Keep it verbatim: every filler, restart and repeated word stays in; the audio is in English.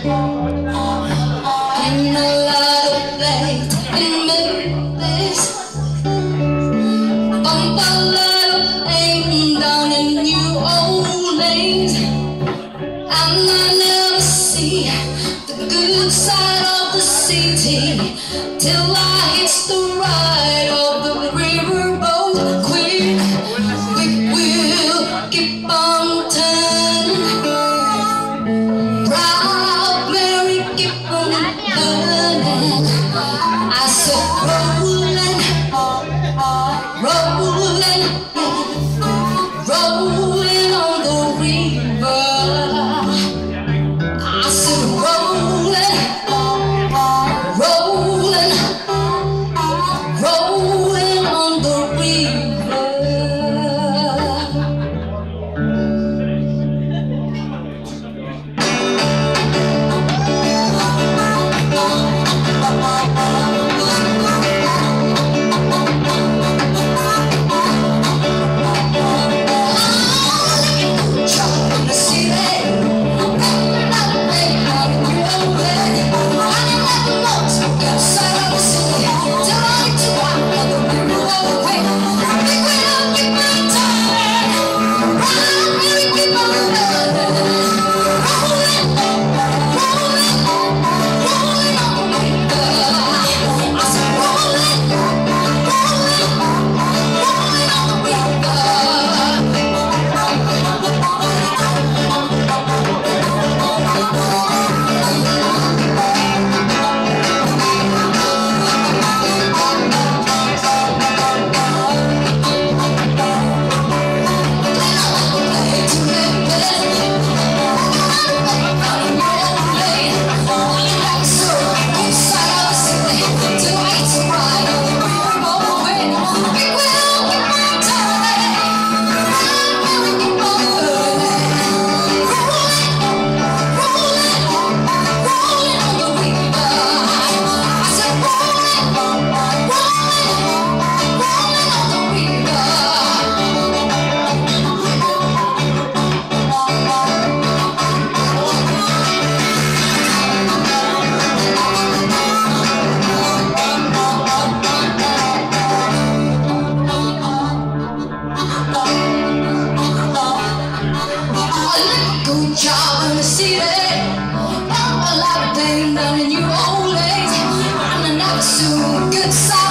In a lot of late in Memphis, bump a lot of aim down in New Orleans, and I never see the good side of the city till I hit the ride of the riverboat. Quick, quick, we'll keep on turning. Proud Mary, keep on burning. I said rolling, rolling, rolling on the river. I said rolling, rolling, rolling on the river. Good job in the city, a lot of pain down in New Orleans, and I never saw a good side.